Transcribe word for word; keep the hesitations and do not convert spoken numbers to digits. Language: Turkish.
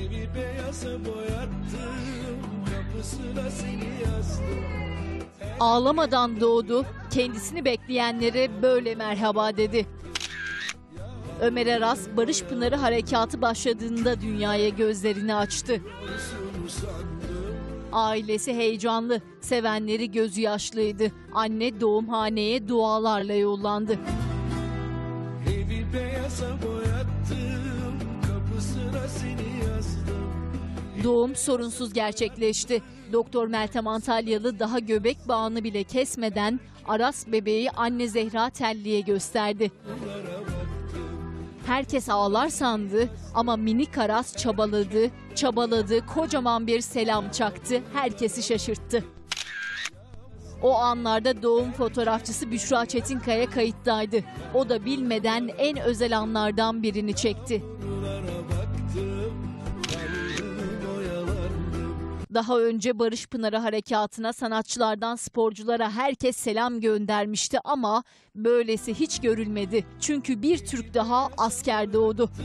Evi beyaza boyattım, kapısına seni yazdım. Ağlamadan doğdu, kendisini bekleyenlere böyle merhaba dedi. Ömer Aras, Barış Pınarı Harekatı başladığında dünyaya gözlerini açtı. Ailesi heyecanlı, sevenleri gözü yaşlıydı. Anne doğumhaneye dualarla yollandı. Evi beyaza boyattım, kapısına seni yazdım. Doğum sorunsuz gerçekleşti. Doktor Meltem Antalyalı daha göbek bağını bile kesmeden Aras bebeği anne Zehra Telli'ye gösterdi. Herkes ağlar sandı ama minik Aras çabaladı, çabaladı, kocaman bir selam çaktı, herkesi şaşırttı. O anlarda doğum fotoğrafçısı Büşra Çetinkaya kayıttaydı. O da bilmeden en özel anlardan birini çekti. Daha önce Barış Pınarı Harekatı'na sanatçılardan sporculara herkes selam göndermişti ama böylesi hiç görülmedi. Çünkü bir Türk daha asker doğdu.